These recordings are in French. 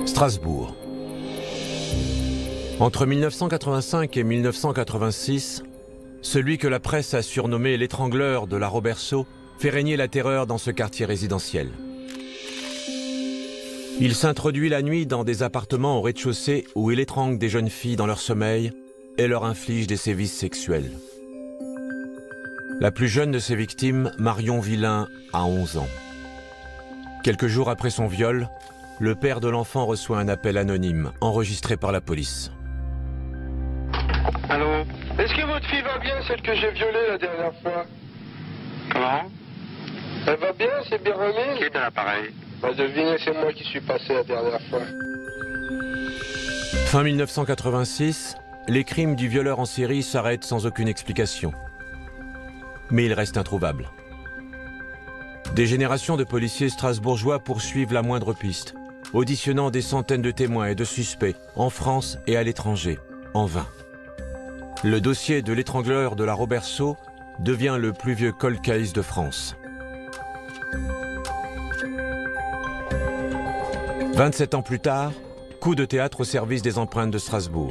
Strasbourg. Entre 1985 et 1986, celui que la presse a surnommé l'étrangleur de la Roberceau fait régner la terreur dans ce quartier résidentiel. Il s'introduit la nuit dans des appartements au rez-de-chaussée où il étrangle des jeunes filles dans leur sommeil et leur inflige des sévices sexuels. La plus jeune de ses victimes, Marion Villain, a 11 ans. Quelques jours après son viol, le père de l'enfant reçoit un appel anonyme, enregistré par la police. Allô? Est-ce que votre fille va bien, celle que j'ai violée la dernière fois? Comment? Elle va bien, c'est bien remis? Qui est à l'appareil? Bah devinez, c'est moi qui suis passé la dernière fois. Fin 1986, les crimes du violeur en série s'arrêtent sans aucune explication. Mais il reste introuvable. Des générations de policiers strasbourgeois poursuivent la moindre piste, auditionnant des centaines de témoins et de suspects, en France et à l'étranger, en vain. Le dossier de l'étrangleur de la Roberceau devient le plus vieux cold case de France. 27 ans plus tard, coup de théâtre au service des empreintes de Strasbourg.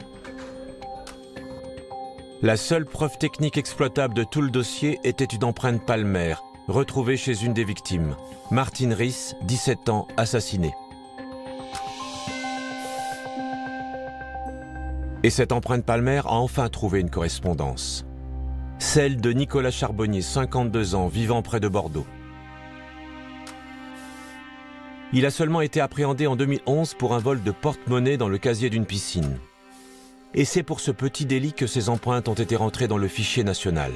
La seule preuve technique exploitable de tout le dossier était une empreinte palmaire, retrouvée chez une des victimes, Martine Riss, 17 ans, assassinée. Et cette empreinte palmaire a enfin trouvé une correspondance. Celle de Nicolas Charbonnier, 52 ans, vivant près de Bordeaux. Il a seulement été appréhendé en 2011 pour un vol de porte-monnaie dans le casier d'une piscine. Et c'est pour ce petit délit que ses empreintes ont été rentrées dans le fichier national.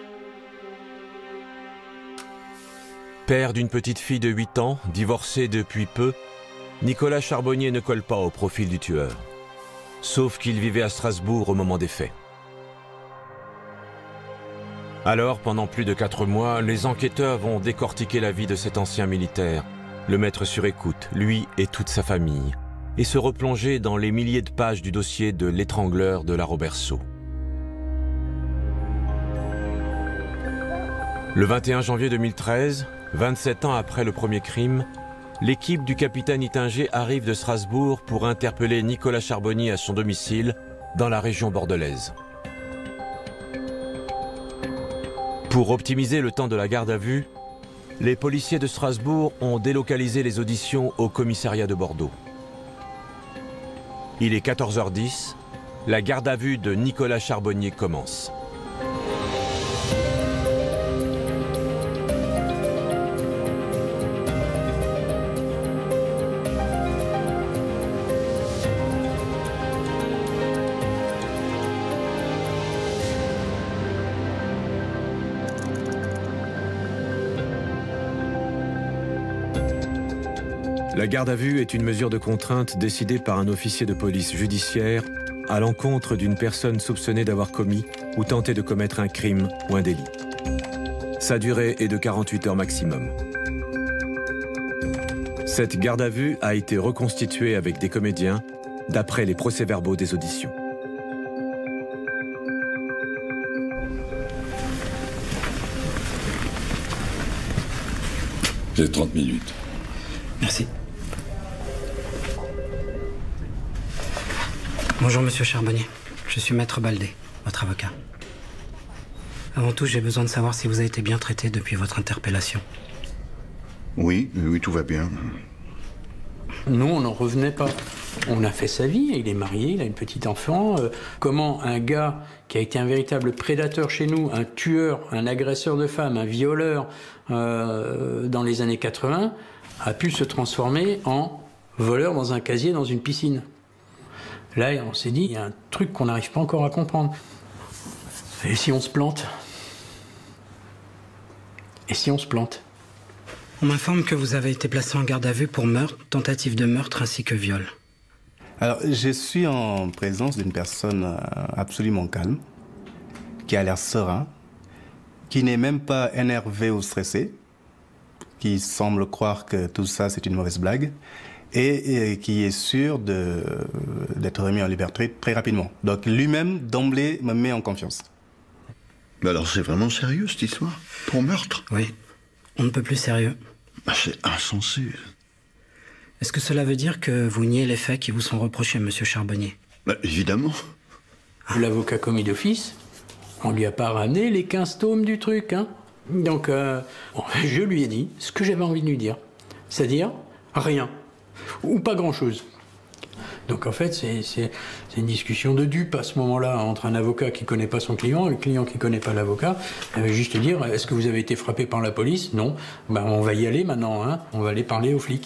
Père d'une petite fille de 8 ans, divorcé depuis peu, Nicolas Charbonnier ne colle pas au profil du tueur. Sauf qu'il vivait à Strasbourg au moment des faits. Alors, pendant plus de 4 mois, les enquêteurs vont décortiquer la vie de cet ancien militaire, le mettre sur écoute, lui et toute sa famille, et se replonger dans les milliers de pages du dossier de l'étrangleur de la Roberceau. Le 21 janvier 2013, 27 ans après le premier crime, l'équipe du capitaine Ittinger arrive de Strasbourg pour interpeller Nicolas Charbonnier à son domicile, dans la région bordelaise. Pour optimiser le temps de la garde à vue, les policiers de Strasbourg ont délocalisé les auditions au commissariat de Bordeaux. Il est 14h10, la garde à vue de Nicolas Charbonnier commence. La garde à vue est une mesure de contrainte décidée par un officier de police judiciaire à l'encontre d'une personne soupçonnée d'avoir commis ou tenté de commettre un crime ou un délit. Sa durée est de 48 heures maximum. Cette garde à vue a été reconstituée avec des comédiens d'après les procès-verbaux des auditions. J'ai 30 minutes. Merci. Bonjour, monsieur Charbonnier. Je suis Maître Baldé, votre avocat. Avant tout, j'ai besoin de savoir si vous avez été bien traité depuis votre interpellation. Oui, tout va bien. Nous, on n'en revenait pas. On a fait sa vie, il est marié, il a une petite enfant. Comment un gars qui a été un véritable prédateur chez nous, un tueur, un agresseur de femmes, un violeur dans les années 80, a pu se transformer en voleur dans un casier dans une piscine. Là, on s'est dit, il y a un truc qu'on n'arrive pas encore à comprendre. Et si on se plante? Et si on se plante? On m'informe que vous avez été placé en garde à vue pour meurtre, tentative de meurtre ainsi que viol. Alors, je suis en présence d'une personne absolument calme, qui a l'air serein, qui n'est même pas énervé ou stressé, qui semble croire que tout ça c'est une mauvaise blague, et qui est sûr d'être remis en liberté très rapidement. Donc lui-même, d'emblée, me met en confiance. Mais alors c'est vraiment sérieux cette histoire? Pour meurtre? Oui, on ne peut plus sérieux. Bah, c'est insensé. Est-ce que cela veut dire que vous niez les faits qui vous sont reprochés, monsieur Charbonnier? Bah, évidemment. L'avocat commis d'office, on lui a pas ramené les 15 tomes du truc, hein. Donc, je lui ai dit ce que j'avais envie de lui dire. C'est-à-dire, rien. Ou pas grand-chose. Donc, en fait, c'est une discussion de dupes à ce moment-là, entre un avocat qui ne connaît pas son client et le client qui ne connaît pas l'avocat. Juste dire, est-ce que vous avez été frappé par la police? Non. Ben, on va y aller maintenant, hein. On va aller parler aux flics.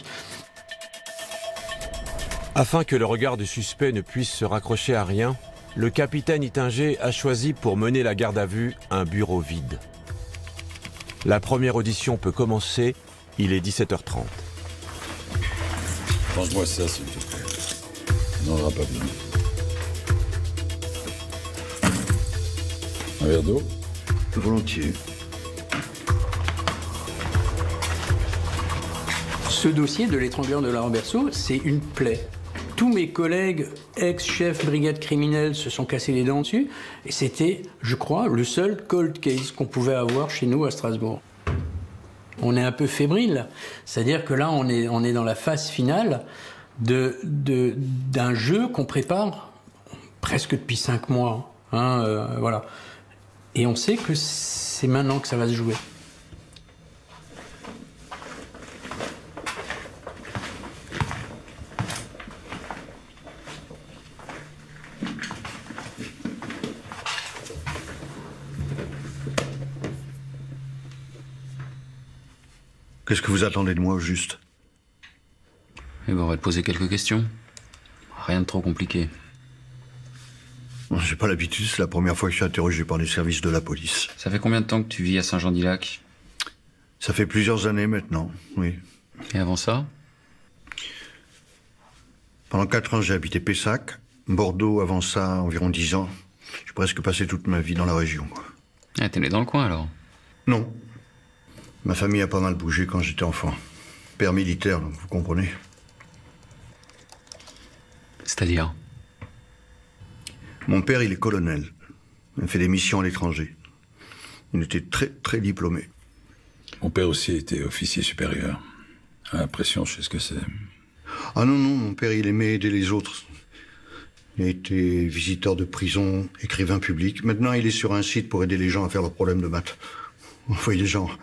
Afin que le regard du suspect ne puisse se raccrocher à rien, le capitaine Ittinger a choisi pour mener la garde à vue un bureau vide. La première audition peut commencer, il est 17h30. Range-moi ça, s'il te plaît. On n'en aura pas besoin. Un verre d'eau? Volontiers. Ce dossier de l'étrangleur de Laurent Berceau, c'est une plaie. Tous mes collègues ex-chefs brigade criminelle se sont cassés les dents dessus. Et c'était, je crois, le seul cold case qu'on pouvait avoir chez nous à Strasbourg. On est un peu fébrile. C'est-à-dire que là, on est dans la phase finale d'un jeu qu'on prépare presque depuis 5 mois. Hein, voilà. Et on sait que c'est maintenant que ça va se jouer. Qu'est-ce que vous attendez de moi, au juste? Eh ben, on va te poser quelques questions. Rien de trop compliqué. J'ai pas l'habitude, c'est la première fois que je suis interrogé par les services de la police. Ça fait combien de temps que tu vis à Saint-Jean-d'Illac? Ça fait plusieurs années maintenant, oui. Et avant ça? Pendant 4 ans, j'ai habité Pessac. Bordeaux, avant ça, environ 10 ans. J'ai presque passé toute ma vie dans la région. Ah, t'es né dans le coin, alors? Non. Ma famille a pas mal bougé quand j'étais enfant. Père militaire, donc vous comprenez. C'est-à-dire? Mon père, il est colonel. Il a fait des missions à l'étranger. Il était très, très diplômé. Mon père aussi était officier supérieur. À la pression, je sais ce que c'est. Ah non, non, mon père, il aimait aider les autres. Il a été visiteur de prison, écrivain public. Maintenant, il est sur un site pour aider les gens à faire leurs problèmes de maths. Vous voyez les gens.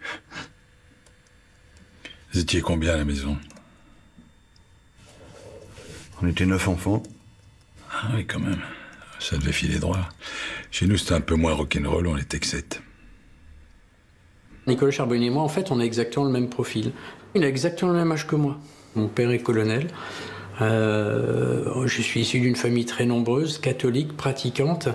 Vous étiez combien à la maison? On était 9 enfants. Ah oui, quand même. Ça devait filer droit. Chez nous, c'était un peu moins rock'n'roll, on était que 7. Nicolas Charbonnier et moi, en fait, on a exactement le même profil. Il a exactement le même âge que moi. Mon père est colonel. Je suis issu d'une famille très nombreuse, catholique, pratiquante.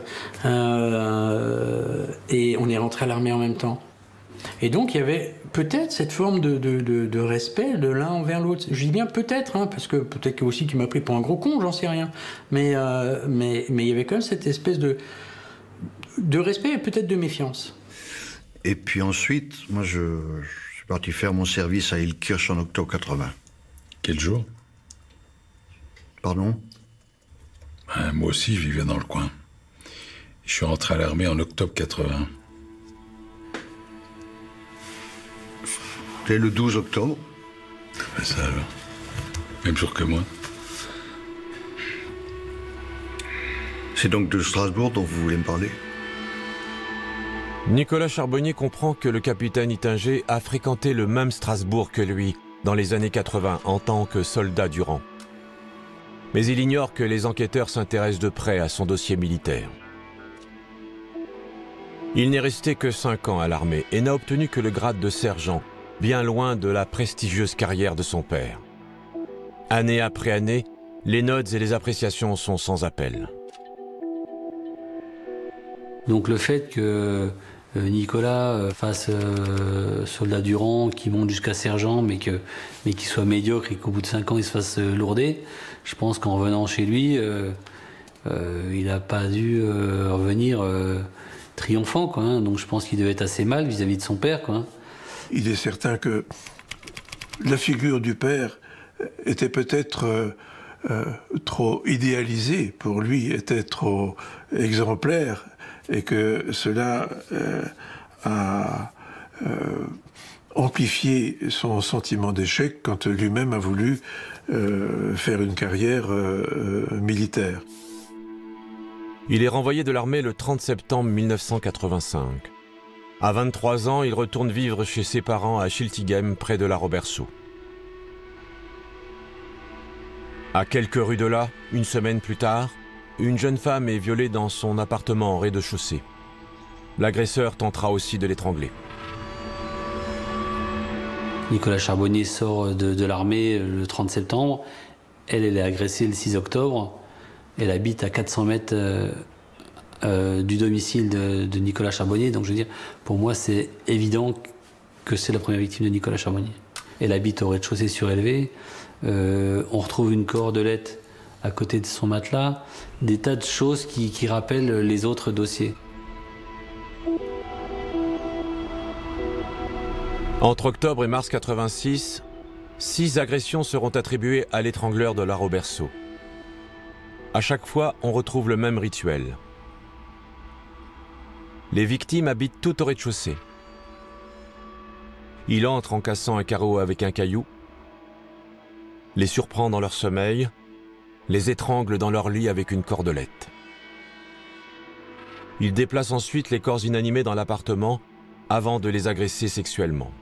Et on est rentré à l'armée en même temps. Et donc, il y avait peut-être cette forme de respect de l'un envers l'autre. Je dis bien peut-être, hein, parce que peut-être aussi qu'il m'a pris pour un gros con, j'en sais rien. Mais il y avait quand même cette espèce de respect et peut-être de méfiance. Et puis ensuite, moi, je suis parti faire mon service à Ilkirch en octobre 80. Quel jour? Pardon? Moi aussi, je vivais dans le coin. Je suis rentré à l'armée en octobre 80. C'était le 12 octobre. Ben ça alors. Même jour que moi. C'est donc de Strasbourg dont vous voulez me parler? Nicolas Charbonnier comprend que le capitaine Ittinger a fréquenté le même Strasbourg que lui dans les années 80 en tant que soldat du rang. Mais il ignore que les enquêteurs s'intéressent de près à son dossier militaire. Il n'est resté que 5 ans à l'armée et n'a obtenu que le grade de sergent, bien loin de la prestigieuse carrière de son père. Année après année, les notes et les appréciations sont sans appel. Donc le fait que Nicolas fasse soldat du rang, qui monte jusqu'à sergent, mais qu'il soit médiocre et qu'au bout de 5 ans il se fasse lourder, je pense qu'en revenant chez lui, il n'a pas dû revenir triomphant, quoi, hein. Donc je pense qu'il devait être assez mal vis-à-vis de son père, quoi. Il est certain que la figure du père était peut-être trop idéalisée pour lui, était trop exemplaire, et que cela a amplifié son sentiment d'échec quand lui-même a voulu faire une carrière militaire. Il est renvoyé de l'armée le 30 septembre 1985. À 23 ans, il retourne vivre chez ses parents à Schiltigheim, près de la Robertsau. À quelques rues de là, une semaine plus tard, une jeune femme est violée dans son appartement en rez-de-chaussée. L'agresseur tentera aussi de l'étrangler. Nicolas Charbonnier sort de l'armée le 30 septembre. Elle est agressée le 6 octobre. Elle habite à 400 mètres du domicile de Nicolas Charbonnier. Donc je veux dire, pour moi, c'est évident que c'est la première victime de Nicolas Charbonnier. Elle habite au rez-de-chaussée surélevé. On retrouve une cordelette à côté de son matelas. Des tas de choses qui rappellent les autres dossiers. Entre octobre et mars 86, 6 agressions seront attribuées à l'étrangleur de la Robertsau. À chaque fois, on retrouve le même rituel. Les victimes habitent tout au rez-de-chaussée. Il entre en cassant un carreau avec un caillou, les surprend dans leur sommeil, les étrangle dans leur lit avec une cordelette. Il déplace ensuite les corps inanimés dans l'appartement avant de les agresser sexuellement.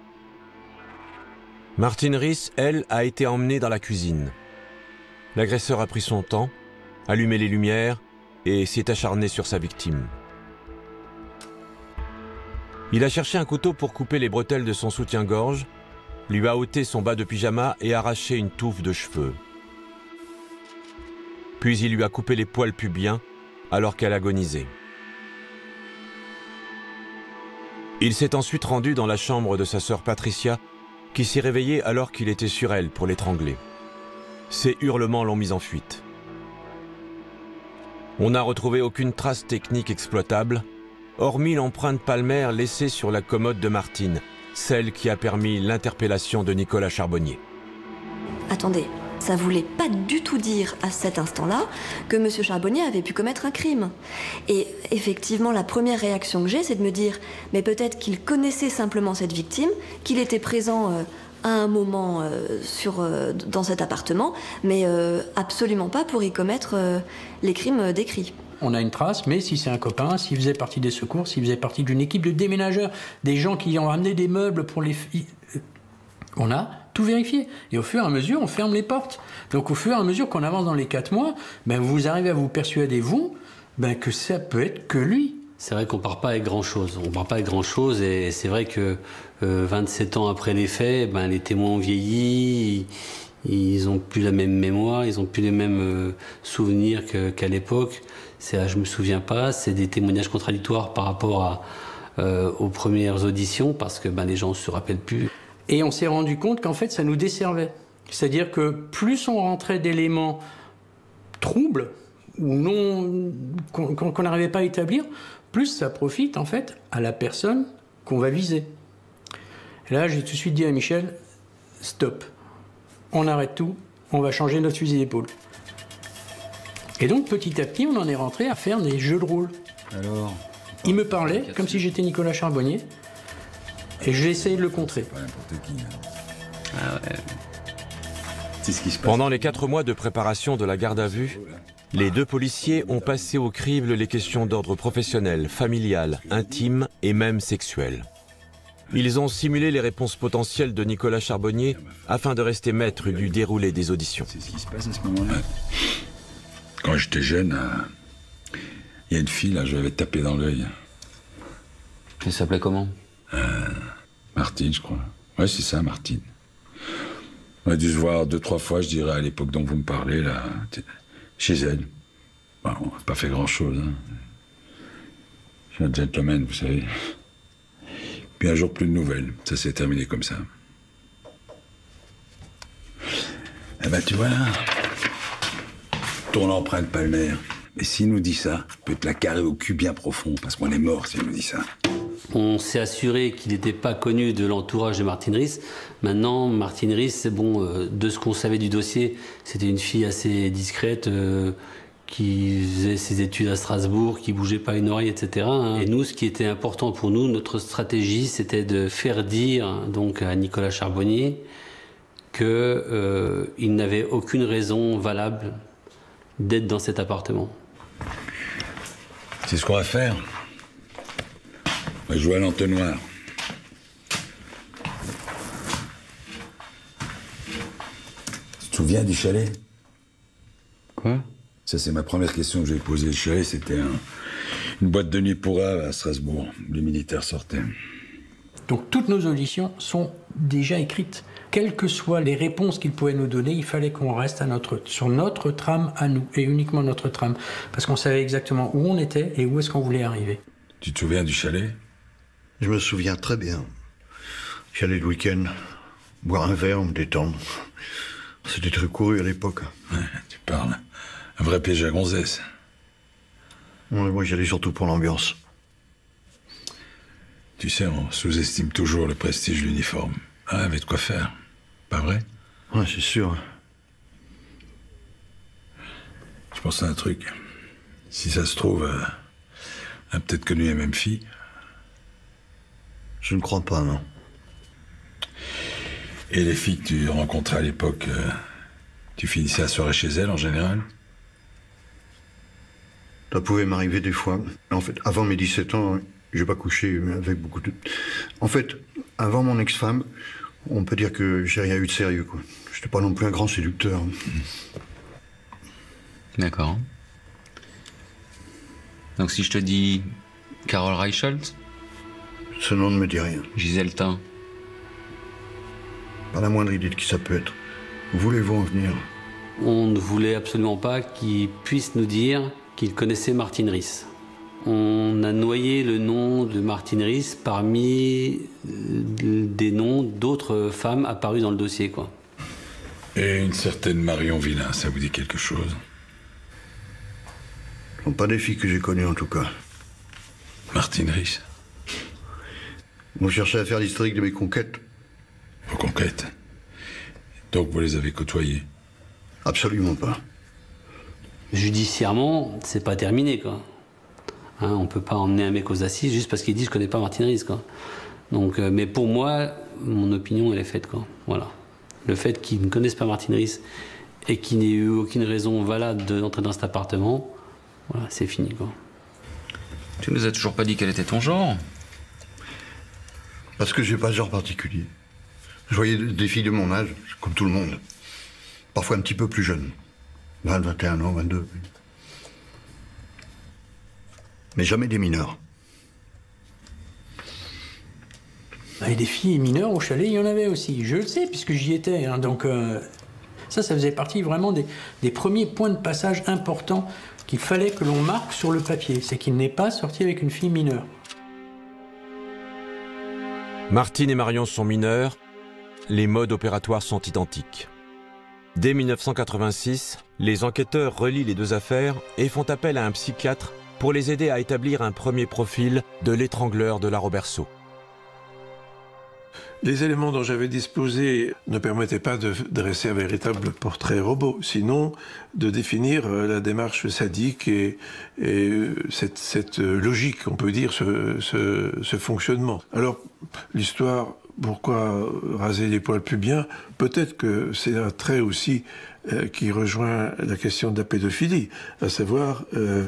Martine Riss, elle, a été emmenée dans la cuisine. L'agresseur a pris son temps, allumé les lumières et s'est acharné sur sa victime. Il a cherché un couteau pour couper les bretelles de son soutien-gorge, lui a ôté son bas de pyjama et arraché une touffe de cheveux. Puis il lui a coupé les poils pubiens alors qu'elle agonisait. Il s'est ensuite rendu dans la chambre de sa sœur Patricia, qui s'est réveillée alors qu'il était sur elle pour l'étrangler. Ses hurlements l'ont mis en fuite. On n'a retrouvé aucune trace technique exploitable, hormis l'empreinte palmaire laissée sur la commode de Martine, celle qui a permis l'interpellation de Nicolas Charbonnier. Attendez, ça voulait pas du tout dire à cet instant-là que M. Charbonnier avait pu commettre un crime. Et effectivement, la première réaction que j'ai, c'est de me dire, mais peut-être qu'il connaissait simplement cette victime, qu'il était présent à un moment dans cet appartement, mais absolument pas pour y commettre les crimes décrits. On a une trace, mais si c'est un copain, s'il faisait partie des secours, s'il faisait partie d'une équipe de déménageurs, des gens qui ont ramené des meubles pour les filles, on a tout vérifié. Et au fur et à mesure, on ferme les portes. Donc au fur et à mesure qu'on avance dans les 4 mois, vous arrivez à vous persuader, vous, que ça peut être que lui. C'est vrai qu'on part pas avec grand-chose. On part pas avec grand-chose et c'est vrai que 27 ans après les faits, les témoins ont vieilli, ils ont plus la même mémoire, ils ont plus les mêmes souvenirs qu'à l'époque. Je me souviens pas, c'est des témoignages contradictoires par rapport aux premières auditions parce que les gens se rappellent plus. Et on s'est rendu compte qu'en fait, ça nous desservait. C'est-à-dire que plus on rentrait d'éléments troubles ou non qu'on n'arrivait pas à établir, plus ça profite en fait à la personne qu'on va viser. Et là, j'ai tout de suite dit à Michel, stop, on arrête tout, on va changer notre fusil d'épaule. Et donc petit à petit, on en est rentré à faire des jeux de rôle. Alors, il me parlait comme si j'étais Nicolas Charbonnier. Et j'ai essayé de le contrer. Pas n'importe qui. Ah ouais. C'est ce qui se passe. Pendant les 4 mois de préparation de la garde à vue, les 2 policiers ont passé au crible les questions d'ordre professionnel, familial, intime et même sexuel. Ils ont simulé les réponses potentielles de Nicolas Charbonnier afin de rester maître du déroulé des auditions. C'est ce qui se passe à ce moment-là. Quand j'étais jeune, il y a une fille, là, je l'avais tapé dans l'œil. Elle s'appelait comment? Martine, je crois. Ouais, c'est ça, Martine. On a dû se voir 2-3 fois, je dirais, à l'époque dont vous me parlez, là, chez elle. Bon, on n'a pas fait grand-chose. Hein. Je suis un gentleman, vous savez. Puis un jour, plus de nouvelles. Ça s'est terminé comme ça. Eh ben, tu vois, là, ton empreinte palmaire. Et s'il nous dit ça, peut te la carrer au cul bien profond, parce qu'on est mort s'il nous dit ça. On s'est assuré qu'il n'était pas connu de l'entourage de Martine Riss. Maintenant, Martine Riss, c'est bon, de ce qu'on savait du dossier, c'était une fille assez discrète, qui faisait ses études à Strasbourg, qui bougeait pas une oreille, etc. Et nous, ce qui était important pour nous, notre stratégie, c'était de faire dire donc à Nicolas Charbonnier qu'il n'avait aucune raison valable d'être dans cet appartement. C'est ce qu'on va faire. On va jouer à l'entonnoir. Tu te souviens du chalet? Quoi? Ça, c'est ma première question que j'ai posée. Le chalet, c'était une boîte de nuit pour à Strasbourg. Les militaires sortaient. Donc toutes nos auditions sont déjà écrites. Quelles que soient les réponses qu'il pouvait nous donner, il fallait qu'on reste sur notre trame à nous, et uniquement notre trame. Parce qu'on savait exactement où on était et où est-ce qu'on voulait arriver. Tu te souviens du chalet? Je me souviens très bien. J'allais le week-end, boire un verre, me détendre. C'était très couru à l'époque. Ouais, tu parles. Un vrai piège à gonzesse. Ouais, moi, j'y allais surtout pour l'ambiance. Tu sais, on sous-estime toujours le prestige de l'uniforme. Ah, avait de quoi faire. Pas vrai? Ouais, c'est sûr. Je pense à un truc. Si ça se trouve, elle a peut-être connu la même fille. Je ne crois pas, non. Et les filles que tu rencontrais à l'époque, tu finissais la soirée chez elles en général? Ça pouvait m'arriver des fois. En fait, avant mes 17 ans, j'ai pas couché avec beaucoup de... En fait, avant mon ex-femme, on peut dire que j'ai rien eu de sérieux, quoi. J'étais pas non plus un grand séducteur. D'accord. Donc si je te dis Carole Reichelt? Ce nom ne me dit rien. Gisèle Tin? Pas la moindre idée de qui ça peut être. Où voulez-vous en venir? On ne voulait absolument pas qu'il puisse nous dire qu'il connaissait Martine Riss. On a noyé le nom de Martine Riss parmi des noms d'autres femmes apparues dans le dossier, quoi. Et une certaine Marion Villain, ça vous dit quelque chose? Ce sont pas des filles que j'ai connues, en tout cas. Martine Riss? Vous cherchez à faire l'historique de mes conquêtes? Vos conquêtes? Donc vous les avez côtoyées? Absolument pas. Judiciairement, c'est pas terminé, quoi. Hein, on peut pas emmener un mec aux assises juste parce qu'il dit je connais pas Martine Riss, quoi. Donc, mais pour moi, mon opinion elle est faite, quoi. Voilà. Le fait qu'ils ne connaissent pas Martine Riss et qu'il n'ait eu aucune raison valable d'entrer dans cet appartement, voilà, c'est fini, quoi. Tu nous as toujours pas dit quel était ton genre? Parce que j'ai pas de genre particulier. Je voyais des filles de mon âge, comme tout le monde. Parfois un petit peu plus jeunes. 20, 21 ans, 22. Mais jamais des mineurs. Et des filles mineures au chalet, il y en avait aussi. Je le sais, puisque j'y étais. Hein. Donc ça faisait partie vraiment des premiers points de passage importants qu'il fallait que l'on marque sur le papier. C'est qu'il n'est pas sorti avec une fille mineure. Martine et Marion sont mineurs. Les modes opératoires sont identiques. Dès 1986, les enquêteurs relient les deux affaires et font appel à un psychiatre pour les aider à établir un premier profil de l'étrangleur de la Roberceau. Les éléments dont j'avais disposé ne permettaient pas de dresser un véritable portrait robot, sinon de définir la démarche sadique et cette logique, on peut dire, ce fonctionnement. Alors, l'histoire, pourquoi raser les poils pubiens? Peut-être que c'est un trait aussi qui rejoint la question de la pédophilie, à savoir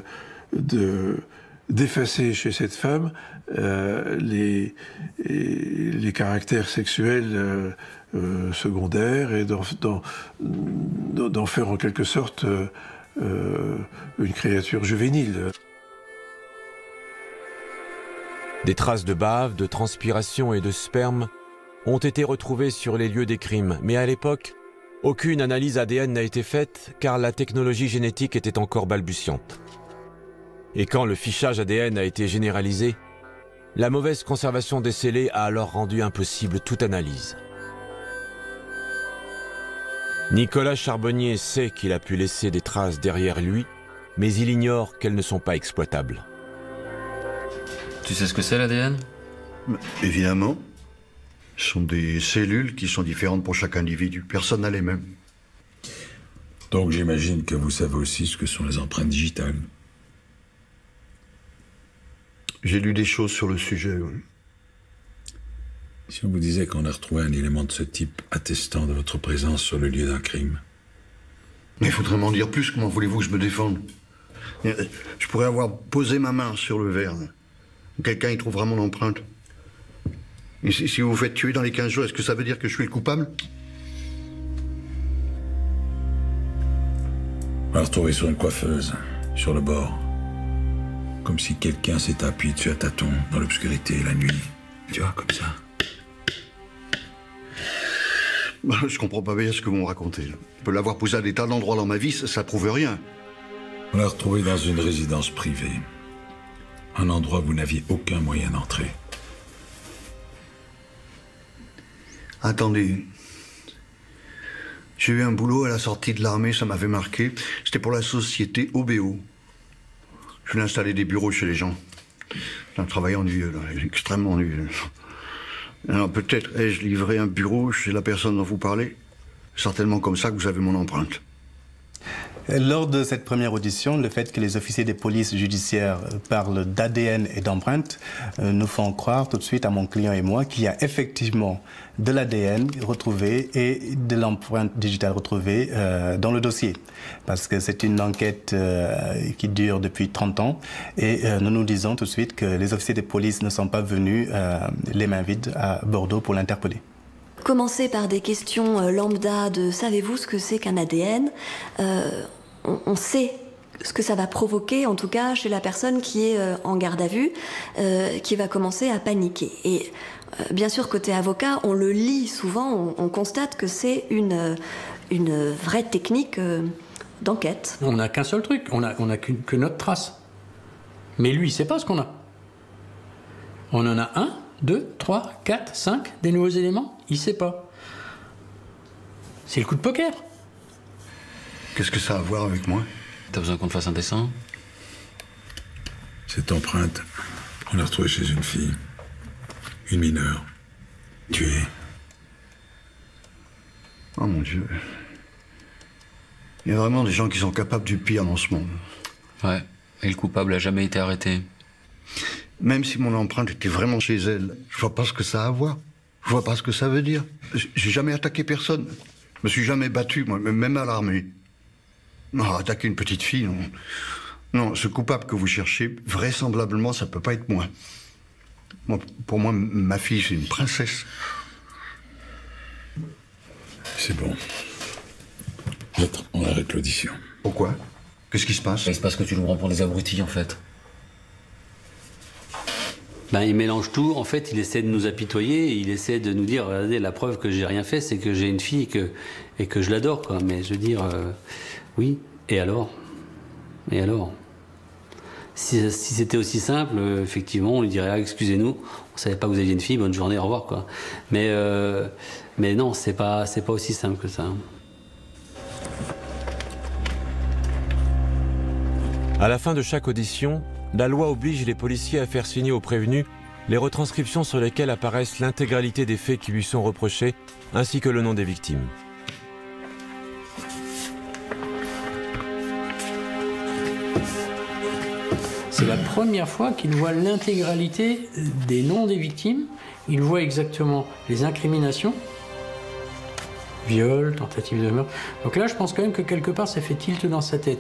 d'effacer chez cette femme les caractères sexuels secondaires et d'en faire en quelque sorte une créature juvénile. Des traces de bave, de transpiration et de sperme ont été retrouvées sur les lieux des crimes, mais à l'époque, aucune analyse ADN n'a été faite car la technologie génétique était encore balbutiante. Et quand le fichage ADN a été généralisé, la mauvaise conservation des scellés a alors rendu impossible toute analyse. Nicolas Charbonnier sait qu'il a pu laisser des traces derrière lui, mais il ignore qu'elles ne sont pas exploitables. Tu sais ce que c'est l'ADN? Évidemment. Ce sont des cellules qui sont différentes pour chaque individu. Personne n'a les mêmes. Donc j'imagine que vous savez aussi ce que sont les empreintes digitales. J'ai lu des choses sur le sujet, oui. Si on vous disait qu'on a retrouvé un élément de ce type attestant de votre présence sur le lieu d'un crime. Mais il faudrait m'en dire plus, comment voulez-vous que je me défende? Je pourrais avoir posé ma main sur le verre. Quelqu'un y trouvera mon empreinte. Et si vous vous faites tuer dans les 15 jours, est-ce que ça veut dire que je suis le coupable? On l'a retrouvé sur une coiffeuse, sur le bord. Comme si quelqu'un s'était appuyé dessus à tâtons, dans l'obscurité, la nuit. Tu vois, comme ça. Je comprends pas bien ce que vous me racontez. Je peux l'avoir posé à des tas d'endroits dans ma vie, ça prouve rien. On l'a retrouvé dans une résidence privée. Un endroit où vous n'aviez aucun moyen d'entrer. Attendez. J'ai eu un boulot à la sortie de l'armée, ça m'avait marqué. C'était pour la société OBO. Je voulais installer des bureaux chez les gens. C'est un travail ennuyeux, là, extrêmement ennuyeux. Alors peut-être ai-je livré un bureau chez la personne dont vous parlez? Certainement comme ça que vous avez mon empreinte. Lors de cette première audition, le fait que les officiers de police judiciaire parlent d'ADN et d'empreintes nous font croire tout de suite à mon client et moi qu'il y a effectivement de l'ADN retrouvé et de l'empreinte digitale retrouvée dans le dossier. Parce que c'est une enquête qui dure depuis 30 ans et nous nous disons tout de suite que les officiers de police ne sont pas venus les mains vides à Bordeaux pour l'interpeller. Commencer par des questions lambda de « savez-vous ce que c'est qu'un ADN ?» On sait ce que ça va provoquer, en tout cas chez la personne qui est en garde à vue, qui va commencer à paniquer. Et bien sûr, côté avocat, on le lit souvent, on constate que c'est une vraie technique d'enquête. On n'a qu'un seul truc, on a que notre trace. Mais lui, il ne sait pas ce qu'on a. On en a 1, 2, 3, 4, 5, des nouveaux éléments, il ne sait pas. C'est le coup de poker. Qu'est-ce que ça a à voir avec moi? T'as besoin qu'on te fasse un dessin? Cette empreinte, on l'a retrouvée chez une fille. Une mineure. Tuée. Oh mon Dieu. Il y a vraiment des gens qui sont capables du pire dans ce monde. Ouais, et le coupable n'a jamais été arrêté. Même si mon empreinte était vraiment chez elle, je vois pas ce que ça a à voir. Je vois pas ce que ça veut dire. J'ai jamais attaqué personne. Je me suis jamais battu, moi, même à l'armée. Non, attaquer une petite fille, non. Non, ce coupable que vous cherchez, vraisemblablement, ça peut pas être moi. Pour moi, ma fille, c'est une princesse. C'est bon. Maître, on arrête l'audition. Pourquoi? Qu'est-ce qui se passe? Il se passe que tu nous prends pour des abrutis, en fait. Ben, il mélange tout. En fait, il essaie de nous apitoyer. Il essaie de nous dire, regardez, la preuve que j'ai rien fait, c'est que j'ai une fille et que je l'adore, quoi. Mais je veux dire, oui. Et alors? Et alors? Si c'était aussi simple, effectivement, on lui dirait, ah, excusez-nous, on savait pas que vous aviez une fille, bonne journée, au revoir, quoi. Mais non, c'est pas aussi simple que ça. À la fin de chaque audition, la loi oblige les policiers à faire signer aux prévenus les retranscriptions sur lesquelles apparaissent l'intégralité des faits qui lui sont reprochés, ainsi que le nom des victimes. C'est la première fois qu'il voit l'intégralité des noms des victimes. Il voit exactement les incriminations, viol, tentative de meurtre. Donc là, je pense quand même que quelque part, ça fait tilt dans sa tête.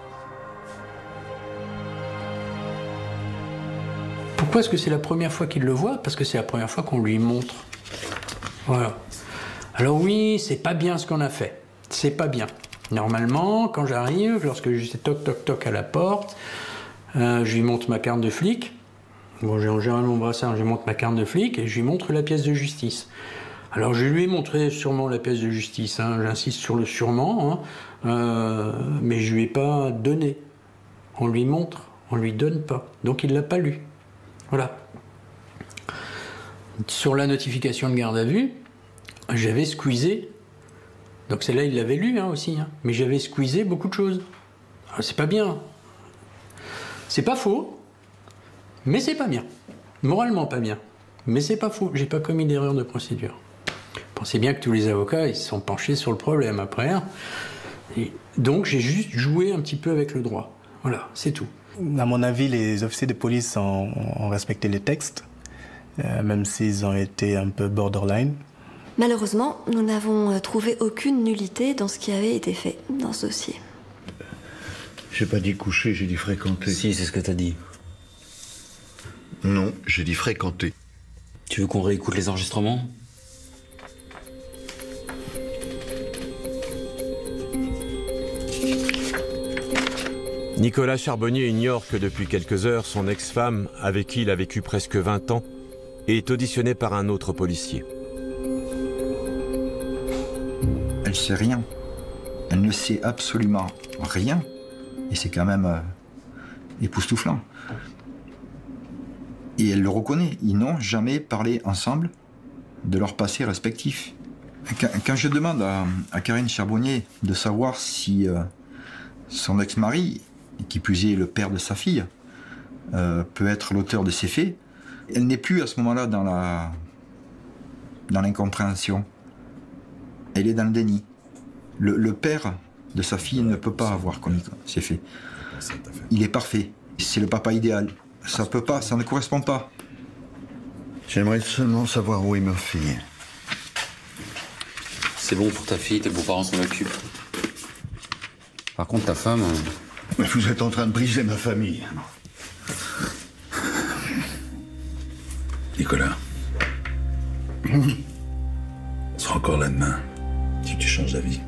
Pourquoi est-ce que c'est la première fois qu'il le voit? Parce que c'est la première fois qu'on lui montre. Voilà. Alors oui, c'est pas bien ce qu'on a fait. C'est pas bien. Normalement, quand j'arrive, lorsque je dis toc toc toc à la porte, je lui montre ma carte de flic. Bon, j'ai en général mon brassard, je lui montre ma carte de flic et je lui montre la pièce de justice. Alors je lui ai montré sûrement la pièce de justice, hein, j'insiste sur le sûrement, hein, mais je lui ai pas donné. On lui montre, on lui donne pas. Donc il l'a pas lu. Voilà. Sur la notification de garde à vue, j'avais squeezé, donc celle-là il l'avait lu hein, aussi, hein, mais j'avais squeezé beaucoup de choses. Alors c'est pas bien. C'est pas faux, mais c'est pas bien. Moralement pas bien, mais c'est pas faux. J'ai pas commis d'erreur de procédure. Pensez bien que tous les avocats ils se sont penchés sur le problème après. Hein. Et donc j'ai juste joué un petit peu avec le droit. Voilà, c'est tout. À mon avis, les officiers de police ont respecté les textes, même s'ils ont été un peu borderline. Malheureusement, nous n'avons trouvé aucune nullité dans ce qui avait été fait dans ce dossier. J'ai pas dit coucher, j'ai dit fréquenter. Si, c'est ce que t'as dit. Non, j'ai dit fréquenter. Tu veux qu'on réécoute les enregistrements ? Nicolas Charbonnier ignore que depuis quelques heures, son ex-femme, avec qui il a vécu presque 20 ans, est auditionnée par un autre policier. Elle sait rien. Elle ne sait absolument rien. Et c'est quand même époustouflant. Et elle le reconnaît. Ils n'ont jamais parlé ensemble de leur passé respectif. Quand je demande à Karine Charbonnier de savoir si son ex-mari, qui plus est le père de sa fille, peut être l'auteur de ces faits, elle n'est plus à ce moment-là dans l'incompréhension. Elle est dans le déni. Le père de sa fille ne peut pas avoir commis ces faits. Il est parfait. C'est le papa idéal. Ça peut pas, ça ne correspond pas. J'aimerais seulement savoir où est ma fille. C'est bon pour ta fille, tes beaux-parents s'en occupent. Par contre, ta femme... Mais vous êtes en train de briser ma famille. Nicolas. On sera encore là demain, si tu changes d'avis.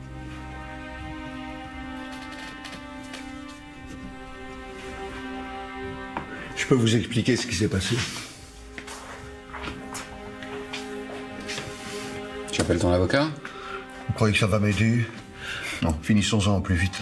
Je peux vous expliquer ce qui s'est passé? Tu appelles ton avocat? Vous croyez que ça va m'aider? Non, finissons-en au plus vite.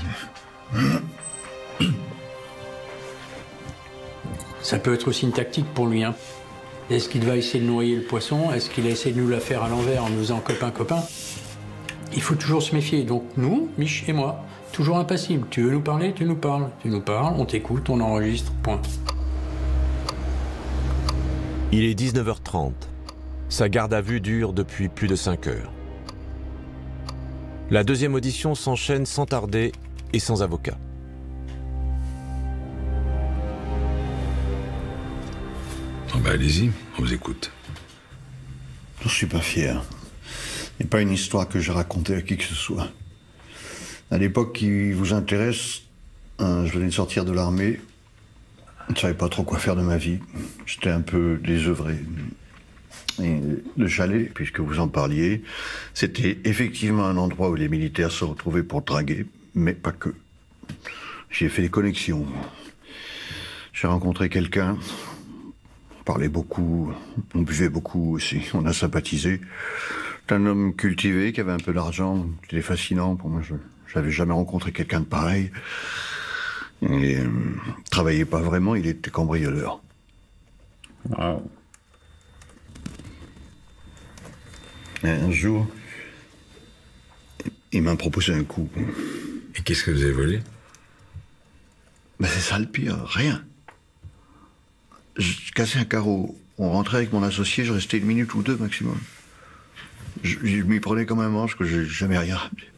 Ça peut être aussi une tactique pour lui. Hein. Est-ce qu'il va essayer de noyer le poisson? Est-ce qu'il a essayé de nous la faire à l'envers en nous faisant copain-copain? Il faut toujours se méfier. Donc nous, Mich et moi, toujours impassibles. Tu veux nous parler? Tu nous parles. Tu nous parles, on t'écoute, on enregistre, point. Il est 19h30. Sa garde à vue dure depuis plus de 5 heures. La deuxième audition s'enchaîne sans tarder et sans avocat. Oh bah allez-y, on vous écoute. Je suis pas fier. Ce n'est pas une histoire que j'ai racontée à qui que ce soit. À l'époque qui vous intéresse, je venais de sortir de l'armée. Je ne savais pas trop quoi faire de ma vie. J'étais un peu désœuvré. Et le chalet, puisque vous en parliez, c'était effectivement un endroit où les militaires se retrouvaient pour draguer, mais pas que. J'y ai fait des connexions. J'ai rencontré quelqu'un, on parlait beaucoup, on buvait beaucoup aussi, on a sympathisé. C'est un homme cultivé qui avait un peu d'argent, c'était fascinant pour moi. Je n'avais jamais rencontré quelqu'un de pareil. Et travaillait pas vraiment, il était cambrioleur. Wow. Et un jour, il m'a proposé un coup. Et qu'est-ce que vous avez volé? Ben c'est ça le pire, rien. Je cassais un carreau, on rentrait avec mon associé, je restais 1 minute ou 2 maximum. Je m'y prenais comme un manche que j'ai jamais rien rappelé.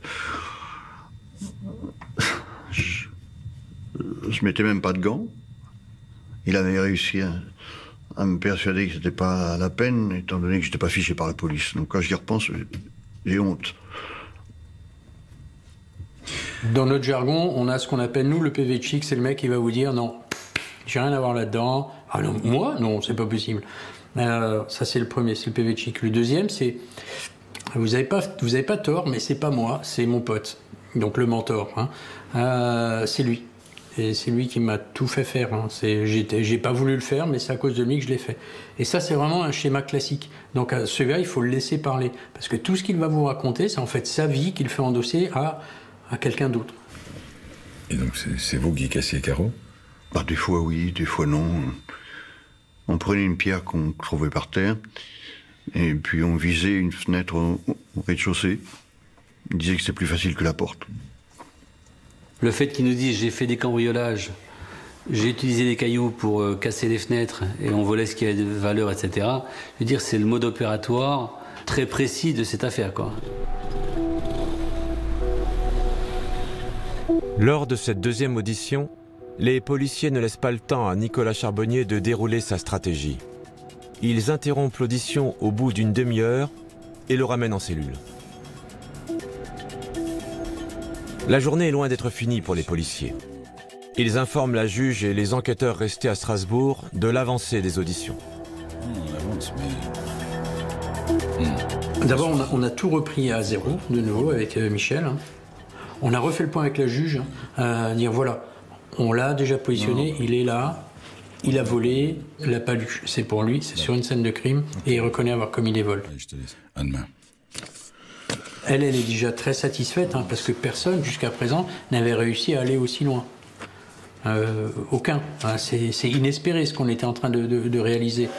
Je mettais même pas de gants. Il avait réussi à me persuader que c'était pas la peine, étant donné que j'étais pas fiché par la police. Donc quand j'y repense, j'ai honte. Dans notre jargon, on a ce qu'on appelle, nous, le PV chic, c'est le mec qui va vous dire non, j'ai rien à voir là-dedans. Ah non, moi, non, c'est pas possible. Ça, c'est le premier, c'est le PV chic. Le deuxième, c'est vous avez pas tort, mais c'est pas moi, c'est mon pote. Donc le mentor, hein. C'est lui. Et c'est lui qui m'a tout fait faire. Hein. J'ai pas voulu le faire, mais c'est à cause de lui que je l'ai fait. Et ça, c'est vraiment un schéma classique. Donc celui-là, il faut le laisser parler. Parce que tout ce qu'il va vous raconter, c'est en fait sa vie qu'il fait endosser à quelqu'un d'autre. Et donc c'est vous qui cassiez les carreaux? Bah, des fois oui, des fois non. On prenait une pierre qu'on trouvait par terre, et puis on visait une fenêtre au rez-de-chaussée. Il disait que c'était plus facile que la porte. Le fait qu'il nous dise j'ai fait des cambriolages, j'ai utilisé des cailloux pour casser les fenêtres et on volait ce qui avait de valeur, etc. Je veux dire, c'est le mode opératoire très précis de cette affaire, quoi. Lors de cette deuxième audition, les policiers ne laissent pas le temps à Nicolas Charbonnier de dérouler sa stratégie. Ils interrompent l'audition au bout d'une demi-heure et le ramènent en cellule. La journée est loin d'être finie pour les policiers. Ils informent la juge et les enquêteurs restés à Strasbourg de l'avancée des auditions. D'abord, on a tout repris à zéro, de nouveau, avec Michel. On a refait le point avec la juge, à dire voilà, on l'a déjà positionné, il est là, il a volé, il l'a pas lu. C'est pour lui, c'est sur une scène de crime, et il reconnaît avoir commis des vols. Je te laisse. À demain. Elle est déjà très satisfaite, parce que personne, jusqu'à présent, n'avait réussi à aller aussi loin. Aucun. C'est inespéré ce qu'on était en train de réaliser.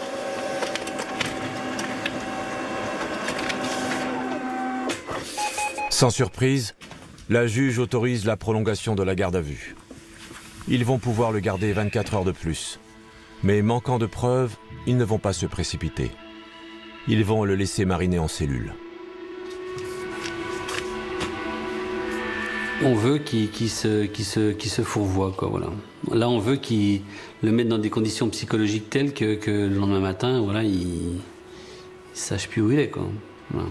Sans surprise, la juge autorise la prolongation de la garde à vue. Ils vont pouvoir le garder 24 heures de plus. Mais manquant de preuves, ils ne vont pas se précipiter. Ils vont le laisser mariner en cellule. On veut qu'il se fourvoie, quoi, voilà. Là, on veut qu'il le mette dans des conditions psychologiques telles que le lendemain matin, voilà, il sache plus où il est, quoi. Voilà.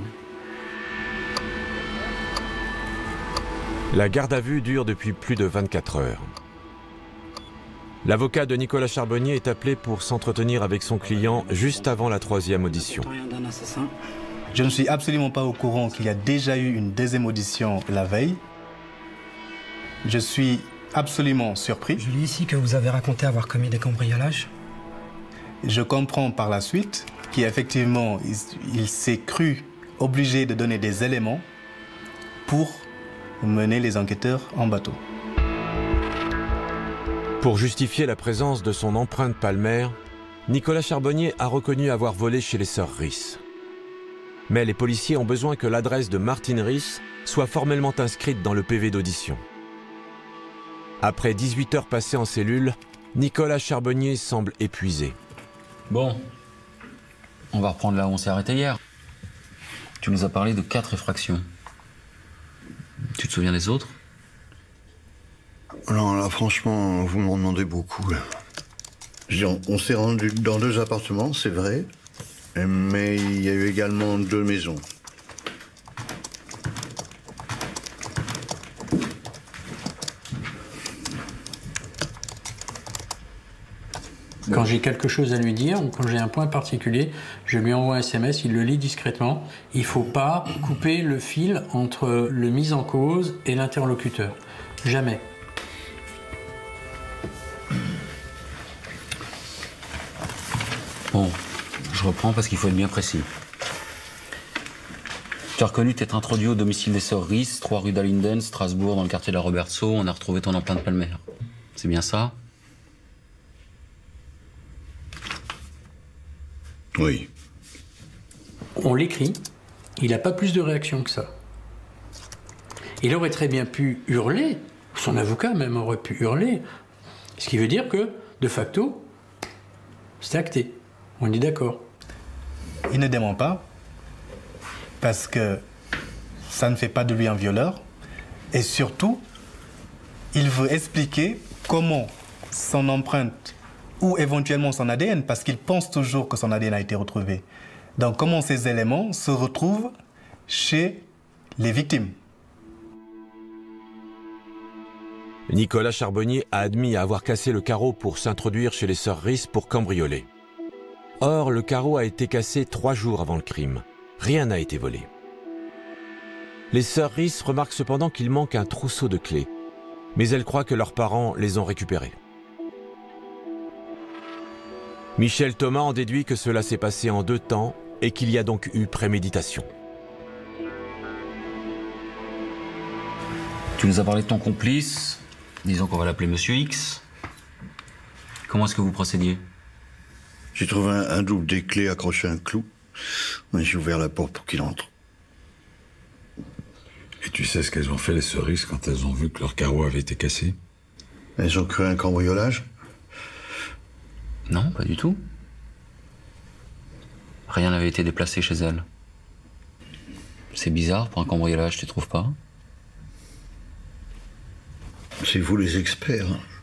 La garde à vue dure depuis plus de 24 heures. L'avocat de Nicolas Charbonnier est appelé pour s'entretenir avec son client juste avant la troisième audition. Je ne suis absolument pas au courant qu'il y a déjà eu une deuxième audition la veille. Je suis absolument surpris. Je lis ici que vous avez raconté avoir commis des cambriolages. Je comprends par la suite qu'effectivement, il s'est cru obligé de donner des éléments pour mener les enquêteurs en bateau. Pour justifier la présence de son empreinte palmaire, Nicolas Charbonnier a reconnu avoir volé chez les sœurs Ries. Mais les policiers ont besoin que l'adresse de Martine Ries soit formellement inscrite dans le PV d'audition. Après 18 heures passées en cellule, Nicolas Charbonnier semble épuisé. Bon, on va reprendre là où on s'est arrêté hier. Tu nous as parlé de 4 effractions. Tu te souviens des autres? Non, là, franchement, vous m'en demandez beaucoup. On s'est rendu dans 2 appartements, c'est vrai, mais il y a eu également 2 maisons. Quand j'ai quelque chose à lui dire ou quand j'ai un point particulier, je lui envoie un SMS, il le lit discrètement. Il ne faut pas couper le fil entre le mis en cause et l'interlocuteur. Jamais. Bon, je reprends parce qu'il faut être bien précis. Tu as reconnu t'être introduit au domicile des sœurs Ries, 3 rue d'Alinden, Strasbourg, dans le quartier de la Robertso. On a retrouvé ton empreinte palmaire. C'est bien ça? Oui. On l'écrit, il n'a pas plus de réaction que ça. Il aurait très bien pu hurler, son avocat même aurait pu hurler, ce qui veut dire que, de facto, c'est acté. On est d'accord. Il ne dément pas, parce que ça ne fait pas de lui un violeur, et surtout, il veut expliquer comment son empreinte ou éventuellement son ADN, parce qu'il pense toujours que son ADN a été retrouvé. Donc comment ces éléments se retrouvent chez les victimes. Nicolas Charbonnier a admis avoir cassé le carreau pour s'introduire chez les sœurs Ries pour cambrioler. Or, le carreau a été cassé 3 jours avant le crime. Rien n'a été volé. Les sœurs Ries remarquent cependant qu'il manque un trousseau de clés, mais elles croient que leurs parents les ont récupérées. Michel Thomas en déduit que cela s'est passé en 2 temps et qu'il y a donc eu préméditation. Tu nous as parlé de ton complice. Disons qu'on va l'appeler Monsieur X. Comment est-ce que vous procédiez? J'ai trouvé un double des clés accroché à un clou. J'ai ouvert la porte pour qu'il entre. Et tu sais ce qu'elles ont fait, les sœurs Ries, quand elles ont vu que leur carreau avait été cassé? Elles ont cru un cambriolage? Non, pas du tout. Rien n'avait été déplacé chez elles. C'est bizarre pour un cambriolage, tu trouves pas? C'est vous les experts.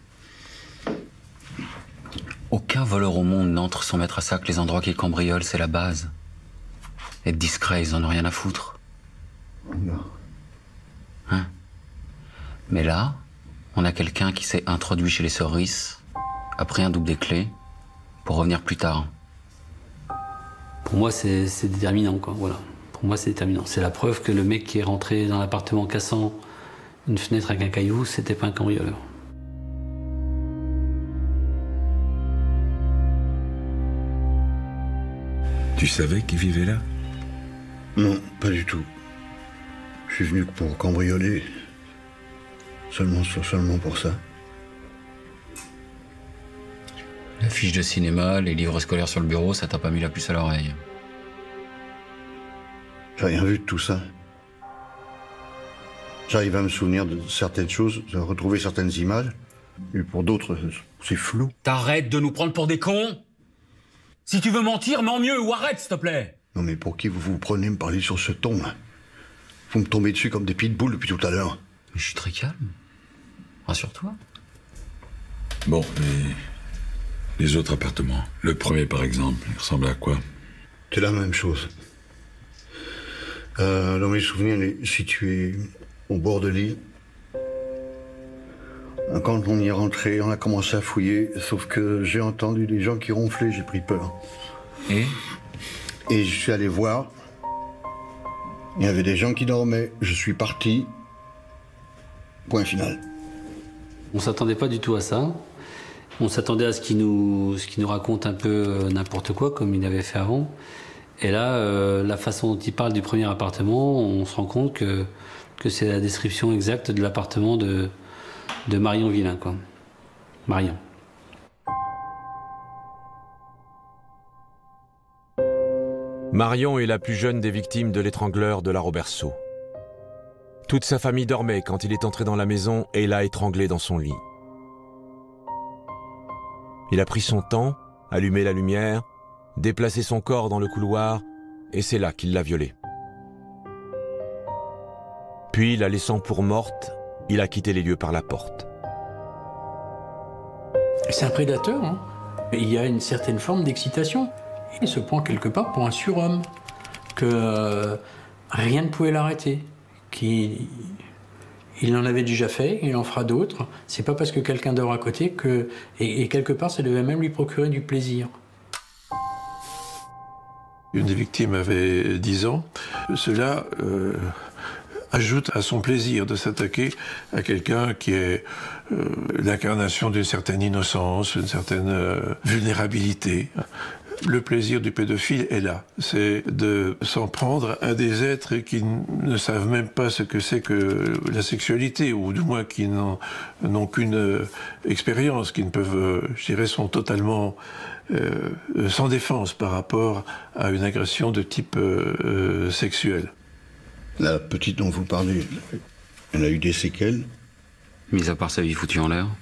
Aucun voleur au monde n'entre sans mettre à sac les endroits qu'il cambriole, c'est la base. Être discret, ils en ont rien à foutre. Non. Hein? Mais là, on a quelqu'un qui s'est introduit chez les sœurs Rhys, a pris un double des clés, pour revenir plus tard. Pour moi, c'est déterminant, quoi. Voilà. Pour moi, c'est déterminant. C'est la preuve que le mec qui est rentré dans l'appartement cassant une fenêtre avec un caillou, c'était pas un cambrioleur. Tu savais qu'il vivait là? Non, pas du tout. Je suis venu pour cambrioler. Seulement pour ça. La fiche de cinéma, les livres scolaires sur le bureau, ça t'a pas mis la puce à l'oreille. J'ai rien vu de tout ça. J'arrive à me souvenir de certaines choses, à retrouver certaines images. Et pour d'autres, c'est flou. T'arrêtes de nous prendre pour des cons? Si tu veux mentir, mens mieux ou arrête, s'il te plaît. Non mais pour qui vous vous prenez me parler sur ce ton, là? Vous me tombez dessus comme des pitbulls depuis tout à l'heure. Mais je suis très calme. Rassure-toi. Bon, les autres appartements. Le premier, par exemple, il ressemble à quoi? C'est la même chose. Dans mes souvenirs, il est situé au bord de l'île. Quand on y est rentré, on a commencé à fouiller, sauf que j'ai entendu des gens qui ronflaient, j'ai pris peur. Et je suis allé voir. Il y avait des gens qui dormaient. Je suis parti. Point final. On s'attendait pas du tout à ça. On s'attendait à ce qu'il nous raconte un peu n'importe quoi, comme il avait fait avant. Et là, la façon dont il parle du premier appartement, on se rend compte que c'est la description exacte de l'appartement de Marion Villain, quoi. Marion. Marion est la plus jeune des victimes de l'étrangleur de la Roberceau. Toute sa famille dormait quand il est entré dans la maison et l'a étranglée dans son lit. Il a pris son temps, allumé la lumière, déplacé son corps dans le couloir, et c'est là qu'il l'a violée. Puis, la laissant pour morte, il a quitté les lieux par la porte. C'est un prédateur, hein. Il y a une certaine forme d'excitation. Il se prend quelque part pour un surhomme, que rien ne pouvait l'arrêter, qu'il en avait déjà fait, il en fera d'autres. C'est pas parce que quelqu'un dort à côté que... Et quelque part, ça devait même lui procurer du plaisir. Une des victimes avait 10 ans. Cela ajoute à son plaisir de s'attaquer à quelqu'un qui est l'incarnation d'une certaine innocence, d'une certaine vulnérabilité. Le plaisir du pédophile est là, c'est de s'en prendre à des êtres qui ne savent même pas ce que c'est que la sexualité, ou du moins qui n'ont qu'une expérience, qui ne peuvent, je dirais, sont totalement sans défense par rapport à une agression de type sexuel. La petite dont vous parlez, elle a eu des séquelles? Mis à part sa vie foutue en l'air?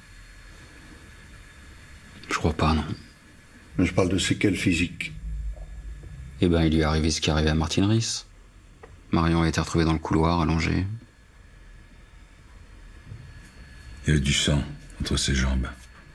Je crois pas, non. Je parle de séquelles physiques. Eh ben, il lui est arrivé ce qui est arrivé à Martine Rhys. Marion a été retrouvée dans le couloir, allongée. Il y avait du sang entre ses jambes.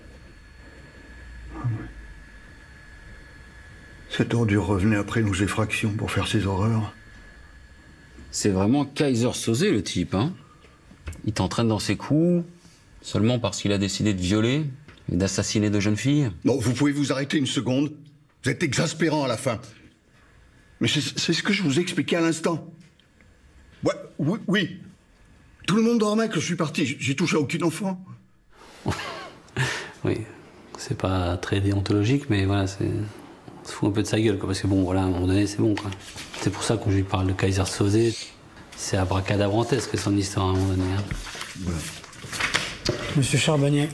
Cette ordure revenait après nos effractions pour faire ses horreurs. C'est vraiment Kaiser Soze, le type, hein. Il t'entraîne dans ses coups, seulement parce qu'il a décidé de violer et d'assassiner de jeunes filles. Non, vous pouvez vous arrêter une seconde? Vous êtes exaspérant à la fin. Mais c'est ce que je vous expliquais à l'instant. Ouais, oui. Tout le monde dormait quand je suis parti. J'ai touché à aucun enfant. Oui, c'est pas très déontologique, mais voilà, on se fout un peu de sa gueule, quoi, parce que bon, voilà, à un moment donné, c'est bon, quoi. C'est pour ça que quand je lui parle de Kaiser Soze, c'est abracadabrantesque son histoire à un moment donné. Hein. Voilà. Monsieur Charbonnier.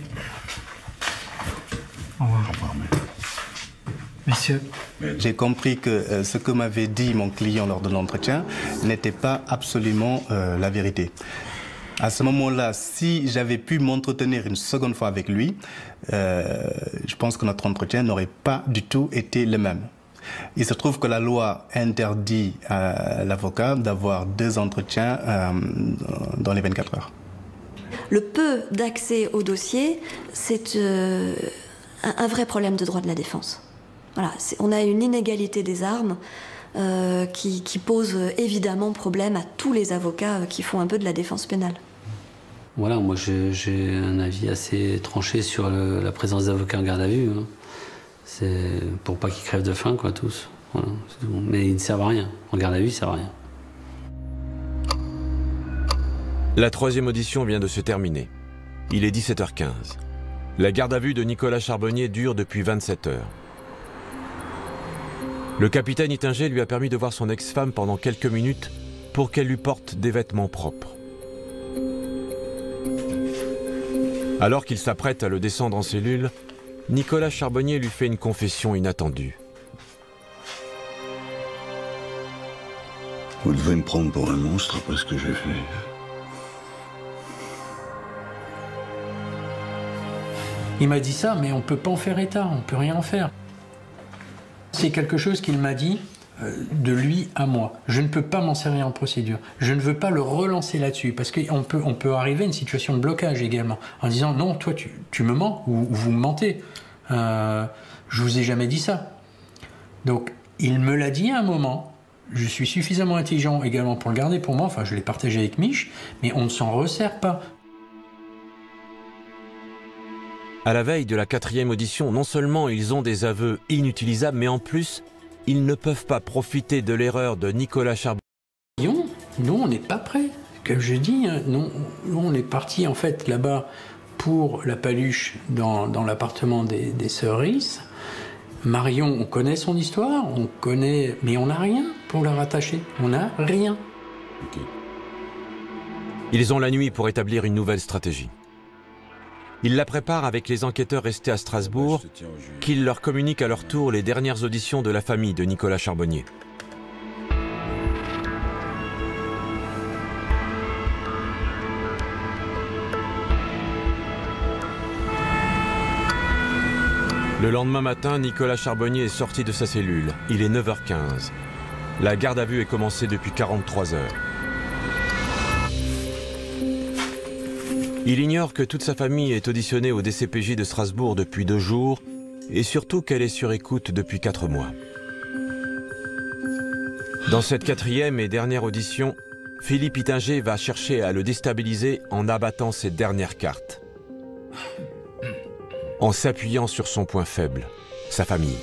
Au revoir. Messieurs. J'ai compris que ce que m'avait dit mon client lors de l'entretien n'était pas absolument la vérité. À ce moment-là, si j'avais pu m'entretenir une seconde fois avec lui, je pense que notre entretien n'aurait pas du tout été le même. Il se trouve que la loi interdit à l'avocat d'avoir 2 entretiens dans les 24 heures. le peu d'accès au dossier, c'est un vrai problème de droit de la défense. Voilà, on a une inégalité des armes qui pose évidemment problème à tous les avocats qui font un peu de la défense pénale. Voilà, moi j'ai un avis assez tranché sur la présence d'avocats en garde à vue. Hein. C'est pour pas qu'ils crèvent de faim, quoi, tous. Voilà, c'est tout. Mais ils ne servent à rien. En garde à vue, ils servent à rien. La troisième audition vient de se terminer. Il est 17h15. La garde à vue de Nicolas Charbonnier dure depuis 27 heures. Le capitaine Ittinger lui a permis de voir son ex-femme pendant quelques minutes pour qu'elle lui porte des vêtements propres. Alors qu'il s'apprête à le descendre en cellule, Nicolas Charbonnier lui fait une confession inattendue. Vous devez me prendre pour un monstre après ce que j'ai fait. Il m'a dit ça, mais on ne peut pas en faire état, on ne peut rien en faire. C'est quelque chose qu'il m'a dit de lui à moi. Je ne peux pas m'en servir en procédure. Je ne veux pas le relancer là-dessus, parce qu'on peut arriver à une situation de blocage également, en disant non, toi tu me mens, ou vous me mentez. Je vous ai jamais dit ça. Donc il me l'a dit à un moment. Je suis suffisamment intelligent également pour le garder pour moi, enfin je l'ai partagé avec Mich, mais on ne s'en resserre pas. À la veille de la 4e audition, non seulement ils ont des aveux inutilisables, mais en plus, ils ne peuvent pas profiter de l'erreur de Nicolas Charbonnier. Nous, on n'est pas prêts. Comme je dis, nous, on est parti en fait là-bas pour la paluche dans l'appartement des sœurs Riss. Marion, on connaît son histoire, on connaît, mais on n'a rien pour la rattacher. On n'a rien. Okay. Ils ont la nuit pour établir une nouvelle stratégie. Ils la préparent avec les enquêteurs restés à Strasbourg, qu'ils leur communiquent à leur tour les dernières auditions de la famille de Nicolas Charbonnier. Le lendemain matin, Nicolas Charbonnier est sorti de sa cellule. Il est 9h15. La garde à vue est commencée depuis 43 heures. Il ignore que toute sa famille est auditionnée au DCPJ de Strasbourg depuis 2 jours et surtout qu'elle est sur écoute depuis 4 mois. Dans cette 4e et dernière audition, Philippe Ittinger va chercher à le déstabiliser en abattant ses dernières cartes. En s'appuyant sur son point faible, sa famille.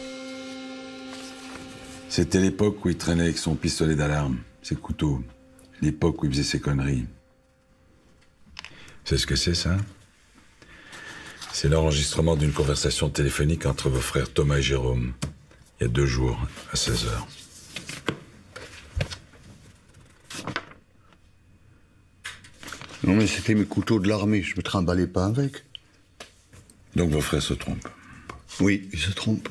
C'était l'époque où il traînait avec son pistolet d'alarme, ses couteaux. L'époque où il faisait ses conneries. C'est ce que c'est, ça? C'est l'enregistrement d'une conversation téléphonique entre vos frères Thomas et Jérôme, il y a 2 jours, à 16h. Non, mais c'était mes couteaux de l'armée, je me trimballais pas avec. Donc vos frères se trompent? Oui, ils se trompent.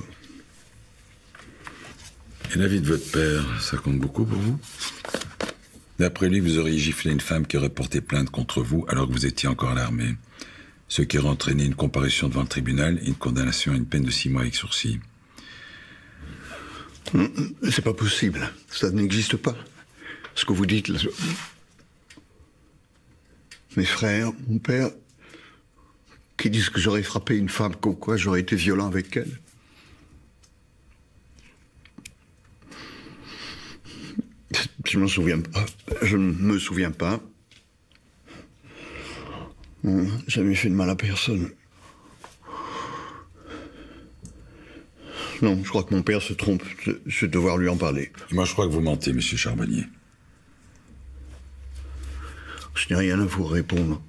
Et la vie de votre père, ça compte beaucoup pour vous? D'après lui, vous auriez giflé une femme qui aurait porté plainte contre vous alors que vous étiez encore à l'armée. Ce qui aurait entraîné une comparution devant le tribunal et une condamnation à une peine de 6 mois avec sursis. C'est pas possible. Ça n'existe pas. Ce que vous dites là. Mes frères, mon père, qui disent que j'aurais frappé une femme, comme quoi j'aurais été violent avec elle. Je m'en souviens pas. Je ne me souviens pas. Jamais fait de mal à personne. Non, je crois que mon père se trompe. Je vais devoir lui en parler. Moi, je crois que vous mentez, monsieur Charbonnier. Je n'ai rien à vous répondre.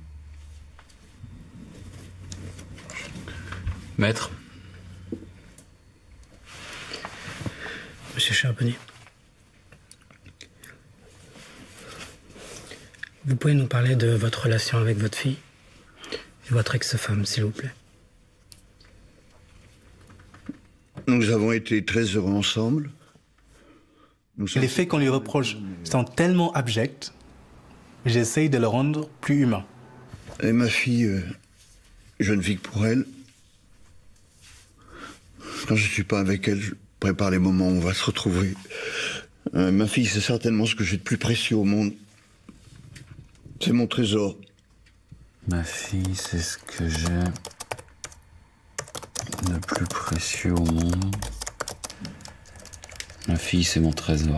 Maître. Monsieur Charbonnier. Vous pouvez nous parler de votre relation avec votre fille et votre ex-femme, s'il vous plaît. Nous avons été très heureux ensemble. Les faits qu'on lui reproche sont tellement abjects, j'essaye de le rendre plus humain. Et ma fille, je ne vis que pour elle. Quand je ne suis pas avec elle, je prépare les moments où on va se retrouver. Ma fille, c'est certainement ce que j'ai de plus précieux au monde. C'est mon trésor. Ma fille, c'est ce que j'ai de plus précieux au monde. Ma fille, c'est mon trésor.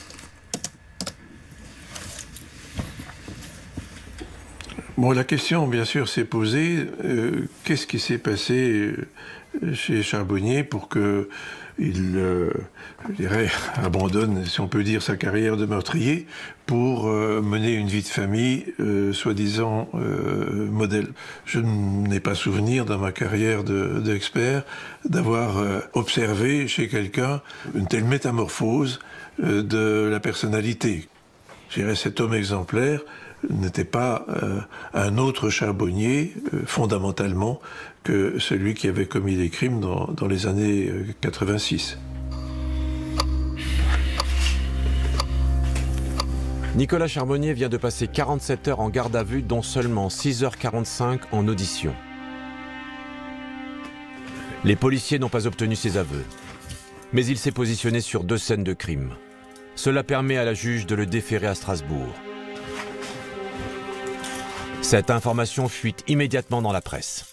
Bon, la question, bien sûr, s'est posée, qu'est-ce qui s'est passé chez Charbonnier pour qu'il, je dirais, abandonne, si on peut dire, sa carrière de meurtrier pour mener une vie de famille, soi-disant modèle. Je n'ai pas souvenir, dans ma carrière d'expert, d'avoir observé chez quelqu'un une telle métamorphose de la personnalité. Je dirais, cet homme exemplaire n'était pas un autre Charbonnier, fondamentalement, que celui qui avait commis les crimes dans les années 86. Nicolas Charbonnier vient de passer 47 heures en garde à vue, dont seulement 6h45 en audition. Les policiers n'ont pas obtenu ses aveux, mais il s'est positionné sur 2 scènes de crime. Cela permet à la juge de le déférer à Strasbourg. Cette information fuite immédiatement dans la presse.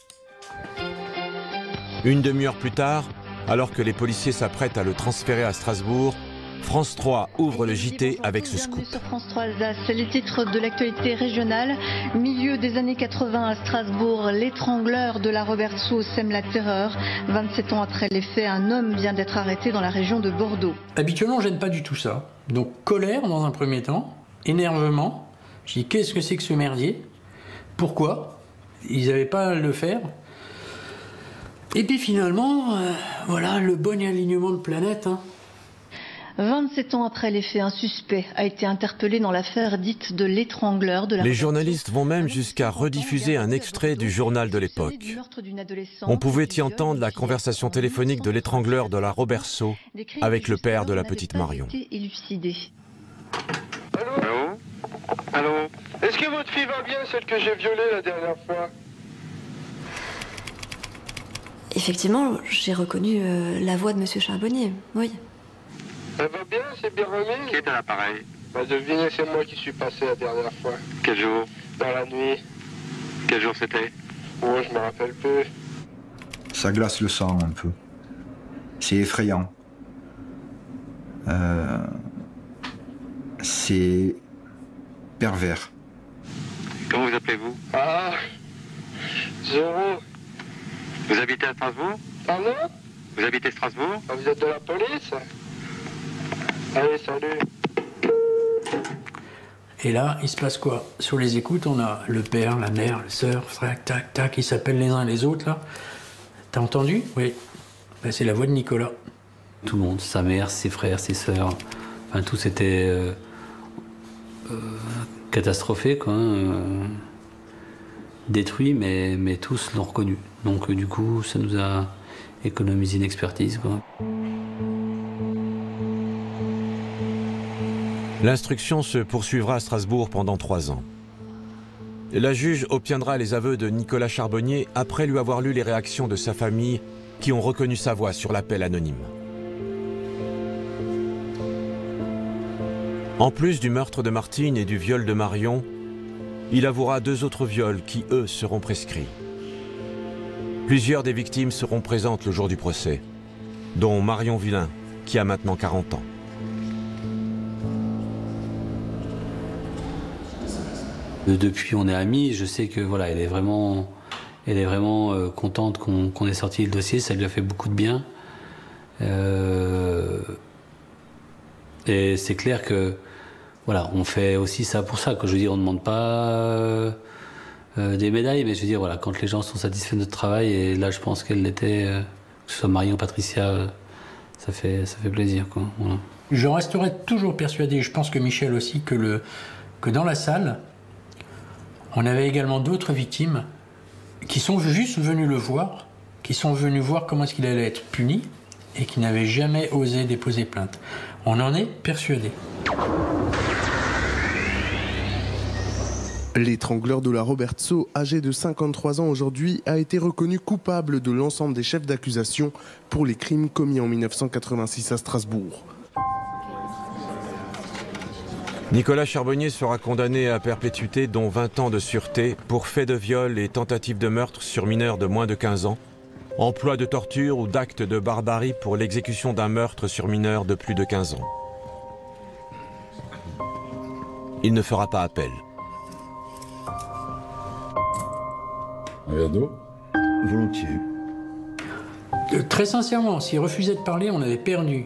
Une demi-heure plus tard, alors que les policiers s'apprêtent à le transférer à Strasbourg, France 3 ouvre le JT avec ce scoop. Sur France 3 Alsace, c'est les titres de l'actualité régionale. Milieu des années 80 à Strasbourg, l'étrangleur de la Robertsau sème la terreur. 27 ans après les faits, un homme vient d'être arrêté dans la région de Bordeaux. Habituellement, j'aime pas du tout ça. Donc colère dans un premier temps, énervement. Je dis qu'est-ce que c'est que ce merdier? Pourquoi? Ils n'avaient pas à le faire. Et puis finalement, voilà, le bon alignement de planètes. 27 ans après les faits, un suspect a été interpellé dans l'affaire dite de l'étrangleur de la... Les journalistes vont même jusqu'à rediffuser un extrait du journal de l'époque. On pouvait y entendre la conversation téléphonique de l'étrangleur de la Robertsau avec le père de la petite Marion. Allô? Allô? Est-ce que votre fille va bien, celle que j'ai violée la dernière fois? Effectivement, j'ai reconnu la voix de Monsieur Charbonnier, oui. Elle va bien, c'est bien remis? Qui est à l'appareil? Bah devinez, c'est moi qui suis passé la dernière fois. Quel jour? Dans la nuit. Quel jour c'était? Oh, je me rappelle peu. Ça glace le sang un peu. C'est effrayant. C'est pervers. Comment vous appelez-vous? Ah, Zéro. Vous habitez à Strasbourg? Pardon? Vous habitez Strasbourg? Ah, vous êtes de la police? Allez, salut. Et là, il se passe quoi? Sur les écoutes, on a le père, la mère, le sœur, tac, tac, tac, ils s'appellent les uns les autres, là. T'as entendu? Oui. Ben, c'est la voix de Nicolas. Tout le monde, sa mère, ses frères, ses sœurs, enfin tout c'était catastrophé, quoi. Détruit, mais tous l'ont reconnu. Donc du coup, ça nous a économisé une expertise, quoi. L'instruction se poursuivra à Strasbourg pendant 3 ans. La juge obtiendra les aveux de Nicolas Charbonnier après lui avoir lu les réactions de sa famille qui ont reconnu sa voix sur l'appel anonyme. En plus du meurtre de Martine et du viol de Marion, il avouera 2 autres viols qui, eux, seront prescrits. Plusieurs des victimes seront présentes le jour du procès, dont Marion Villain, qui a maintenant 40 ans. Depuis, on est amis. Je sais que voilà, elle est vraiment contente qu'on ait sorti le dossier. Ça lui a fait beaucoup de bien. Et c'est clair que voilà, on fait aussi ça pour ça. Que je veux dire, on ne demande pas des médailles, mais je veux dire voilà, quand les gens sont satisfaits de notre travail, et là, je pense qu'elle l'était, que ce soit Marion, Patricia, ça fait plaisir, quoi. Voilà. Je resterai toujours persuadé, je pense que Michel aussi, que dans la salle, on avait également d'autres victimes qui sont juste venues le voir, qui sont venues voir comment est-ce qu'il allait être puni et qui n'avaient jamais osé déposer plainte. On en est persuadé. L'étrangleur de la Robertsau, âgé de 53 ans aujourd'hui, a été reconnu coupable de l'ensemble des chefs d'accusation pour les crimes commis en 1986 à Strasbourg. Nicolas Charbonnier sera condamné à perpétuité, dont 20 ans de sûreté, pour fait de viol et tentative de meurtre sur mineurs de moins de 15 ans, emploi de torture ou d'actes de barbarie pour l'exécution d'un meurtre sur mineur de plus de 15 ans. Il ne fera pas appel. Un verre d'eau ? Volontiers. Très sincèrement, s'il refusait de parler, on avait perdu.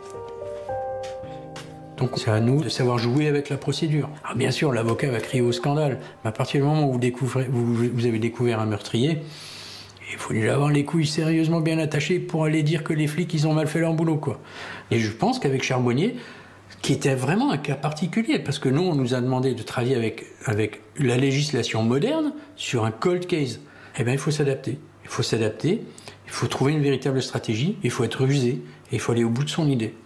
Donc c'est à nous de savoir jouer avec la procédure. Alors bien sûr, l'avocat va crier au scandale, mais à partir du moment où vous avez découvert un meurtrier, il faut déjà avoir les couilles sérieusement bien attachées pour aller dire que les flics, ils ont mal fait leur boulot, quoi. Et je pense qu'avec Charbonnier, qui était vraiment un cas particulier, parce que nous, on nous a demandé de travailler avec la législation moderne sur un cold case. Eh bien, il faut s'adapter. Il faut s'adapter, il faut trouver une véritable stratégie, il faut être rusé, et il faut aller au bout de son idée.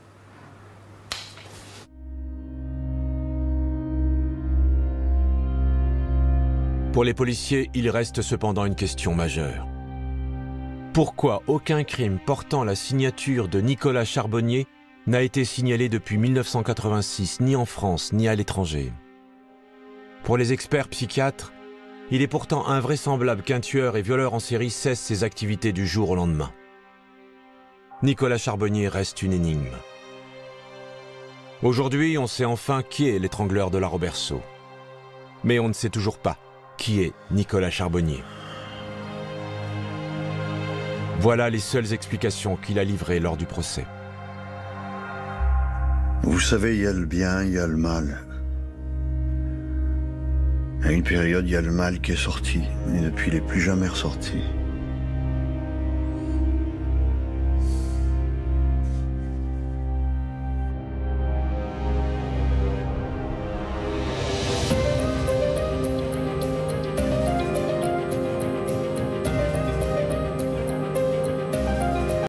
Pour les policiers, il reste cependant une question majeure. Pourquoi aucun crime portant la signature de Nicolas Charbonnier n'a été signalé depuis 1986, ni en France, ni à l'étranger? Pour les experts psychiatres, il est pourtant invraisemblable qu'un tueur et violeur en série cesse ses activités du jour au lendemain. Nicolas Charbonnier reste une énigme. Aujourd'hui, on sait enfin qui est l'étrangleur de la Roberceau. Mais on ne sait toujours pas qui est Nicolas Charbonnier. Voilà les seules explications qu'il a livrées lors du procès. Vous savez, il y a le bien, il y a le mal. À une période, il y a le mal qui est sorti, et depuis, il n'est plus jamais ressorti.